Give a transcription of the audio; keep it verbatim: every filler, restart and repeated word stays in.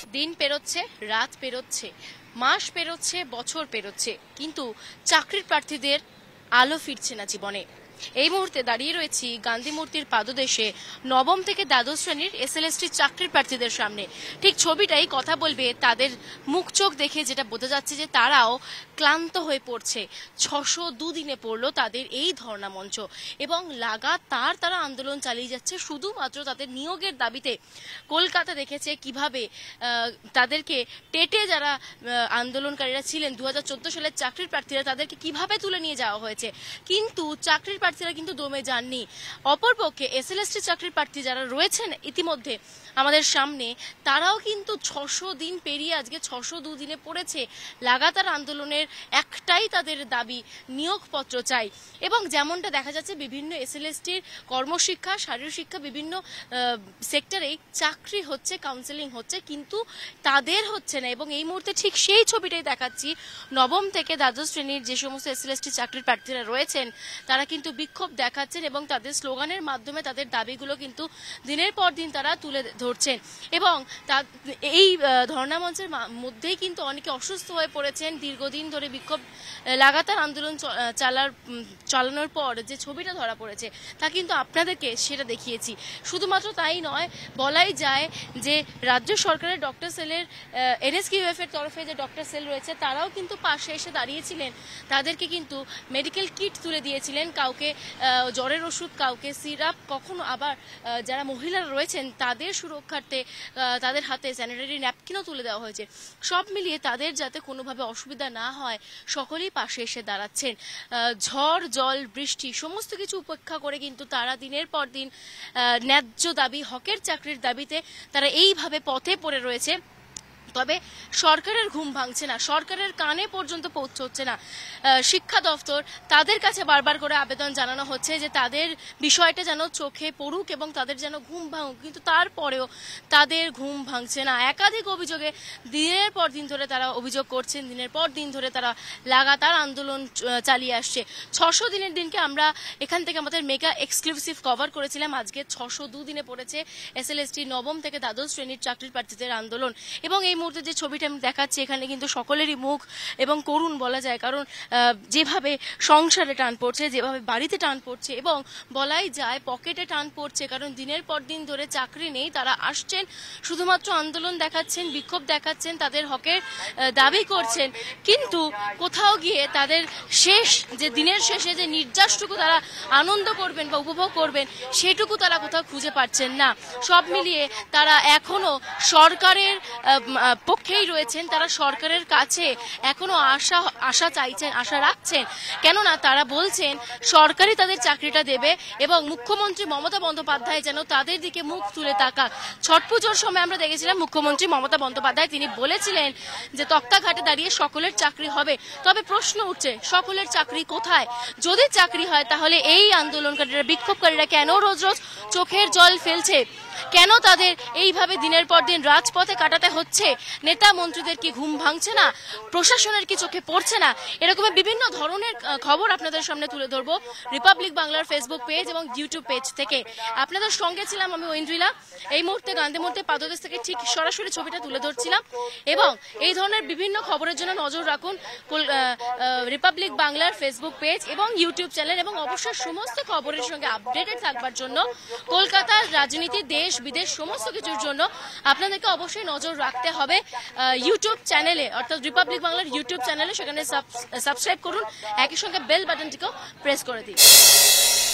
দিন পেরোচ্ছে, রাত পেরোচ্ছে, মাস পেরোচ্ছে, বছর পেরোচ্ছে, কিন্তু চাকরির প্রার্থীদের আলো ফিরছে না জীবনে। এই মুহূর্তে দাঁড়িয়ে রয়েছি গান্ধী মূর্তির পাদদেশে নবম থেকে দ্বাদশ শ্রেণীর এসএলএসটি চাকরির প্রার্থীদের সামনে। ঠিক ছবিটাই কথা বলবে তাদের মুখ চোখ দেখে, যেটা বোঝা যাচ্ছে যে তারাও ক্লান্ত হয়ে পড়ছে। ছশো দুদিনে পড়লো তাদের এই ধর্ণা মঞ্চ এবং লাগাতার তারা আন্দোলন চালিয়ে যাচ্ছে শুধুমাত্র তাদের নিয়োগের দাবিতে। কলকাতা দেখেছে কিভাবে তাদেরকে টেটে যারা আন্দোলনকারীরা ছিলেন দু হাজার চোদ্দ সালের চাকরির প্রার্থীরা, তাদেরকে কিভাবে তুলে নিয়ে যাওয়া হয়েছে, কিন্তু চাকরির প্রার্থীরা কিন্তু দমে যাননি। অপরপক্ষে এসএলএসটি চাকরির প্রার্থী যারা রয়েছেন ইতিমধ্যে আমাদের সামনে, তারাও কিন্তু ছশো দিন পেরিয়ে আজকে ছশো দুদিনে পড়েছে। লাগাতার আন্দোলনের একটাই তাদের দাবি, নিয়োগপত্র চাই। এবং যেমনটা দেখা যাচ্ছে বিভিন্ন এসএলএসটির কর্মশিক্ষা, শারীরিক শিক্ষা, বিভিন্ন সেক্টরেই চাকরি হচ্ছে, কাউন্সেলিং হচ্ছে, কিন্তু তাদের হচ্ছে না। এবং এই মুহূর্তে ঠিক সেই ছবিটাই দেখাচ্ছি, নবম থেকে দ্বাদশ শ্রেণীর যে সমস্ত এসএলএসটি চাকরির প্রার্থীরা রয়েছেন তারা কিন্তু বিক্ষোভ দেখাচ্ছেন এবং তাদের স্লোগানের মাধ্যমে তাদের দাবিগুলো কিন্তু দিনের পর দিন তারা তুলে ধরছেন। এবং এই ধর্ণা মঞ্চের মধ্যেই কিন্তু অনেকে অসুস্থ হয়ে পড়েছেন। দীর্ঘদিন ধরে বিক্ষোভ লাগাতার আন্দোলন চালার চালানোর পর যে ছবিটা ধরা পড়েছে তা কিন্তু আপনাদেরকে সেটা দেখিয়েছি। শুধুমাত্র তাই নয়, বলাই যায় যে রাজ্য সরকারের ডক্টর সেলের এনএসকিউএফ এর তরফে যে ডক্টর সেল রয়েছে তারাও কিন্তু পাশে এসে দাঁড়িয়েছিলেন। তাদেরকে কিন্তু মেডিকেল কিট তুলে দিয়েছিলেন, কাউকে জ্বরের ওষুধ, কাউকে সিরাপ, কখনো আবার যারা মহিলারা রয়েছেন তাদের সুরক্ষার্থে তাদের হাতে স্যানিটারি ন্যাপকিনও তুলে দেওয়া হয়েছে। সব মিলিয়ে তাদের যাতে কোনোভাবে অসুবিধা না হয় সকলেই পাশে এসে দাঁড়াচ্ছেন। ঝড়, জল, বৃষ্টি সমস্ত কিছু উপেক্ষা করে কিন্তু তারা দিনের পর দিন ন্যায্য দাবি, হকের চাকরির দাবিতে তারা এইভাবে পথে পড়ে রয়েছে। তবে সরকারের ঘুম ভাঙছে না, সরকারের কানে পর্যন্ত পৌঁছচ্ছে না। শিক্ষা দপ্তর, তাদের কাছে বারবার করে আবেদন জানানো হচ্ছে যে তাদের বিষয়টা যেন চোখে পড়ুক এবং তাদের যেন ঘুম ভাঙুক, কিন্তু তারপরেও তাদের ঘুম ভাঙছে না। একাধিক অভিযোগে দিনের পর দিন ধরে তারা অভিযোগ করছেন, দিনের পর দিন ধরে তারা লাগাতার আন্দোলন চালিয়ে আসছে। ছশো দিনের দিনকে আমরা এখান থেকে আমাদের মেগা এক্সক্লুসিভ কভার করেছিলাম। আজকে ছশো দুদিনে পড়েছে এসএলএসটি নবম থেকে দ্বাদশ শ্রেণীর চাকরির প্রার্থীদের আন্দোলন। এবং এই মুহূর্তে যে ছবিটা আমি দেখাচ্ছি এখানে কিন্তু সকলেরই মুখ এবং করুণ বলা যায়, কারণ যেভাবে সংসারে টান পড়ছে, যেভাবে বাড়িতে টান পড়ছে এবং বলাই যায় পকেটে টান পড়ছে, কারণ দিনের পর দিন ধরে চাকরি নেই। তারা আসছেন শুধুমাত্র আন্দোলন দেখাচ্ছেন, বিক্ষোভ দেখাচ্ছেন, তাদের হকের দাবি করছেন, কিন্তু কোথাও গিয়ে তাদের শেষ যে দিনের শেষে যে নির্যাসটুকু তারা আনন্দ করবেন বা উপভোগ করবেন সেটুকু তারা কোথাও খুঁজে পাচ্ছেন না। সব মিলিয়ে তারা এখনো সরকারের পক্ষেই রয়েছেন, তারা সরকারের কাছে এখনো আশা আশা চাইছেন, আশা রাখছেন, কেননা তারা বলছেন সরকারই তাদের চাকরিটা দেবে এবং মুখ্যমন্ত্রী মমতা বন্দ্যোপাধ্যায় যেন তাদের দিকে মুখ তুলে তাকাক। ছট পুজোর সময় আমরা দেখেছিলাম মুখ্যমন্ত্রী মমতা বন্দ্যোপাধ্যায় তিনি বলেছিলেন যে তক্তাঘাটে দাঁড়িয়ে সকলের চাকরি হবে। তবে প্রশ্ন উঠছে, সকলের চাকরি কোথায়? যদি চাকরি হয় তাহলে এই আন্দোলনকারীরা, বিক্ষোভকারীরা কেন রোজ রোজ চোখের জল ফেলছে? কেন তাদের এইভাবে দিনের পর দিন রাজপথে কাটাতে হচ্ছে? নেতা মন্ত্রীদের কি ঘুম ভাঙছে না? প্রশাসনের কি চোখে পড়ছে না? এরকম বিভিন্ন ধরনের খবর আপনাদের সামনে তুলে ধরবো রিপাবলিক বাংলার ফেসবুক পেজ এবং ইউটিউব পেজ থেকে। আপনাদের সঙ্গে ছিলাম আমি ঐন্দ্রিলা। এই মুহূর্তে গান্ধী মূর্তির পাদদেশ থেকে ঠিক সরাসরি ছবিটা তুলে ধরছিলাম। এবং এই ধরনের বিভিন্ন খবরের জন্য নজর রাখুন রিপাবলিক বাংলার ফেসবুক পেজ এবং ইউটিউব চ্যানেল, এবং অবশ্যই সমস্ত খবরের সঙ্গে আপডেটেড থাকবার জন্য কলকাতার রাজনীতি, দেশ বিদেশ সমস্ত কিছুর জন্য আপনাদেরকে অবশ্যই নজর রাখতে হবে ইউটিউব চ্যানেলে, অর্থাৎ রিপাবলিক বাংলার ইউটিউব চ্যানেলে। সেখানে সাবস্ক্রাইব করুন, একই সঙ্গে বেল বাটনটিকেও প্রেস করে দিন।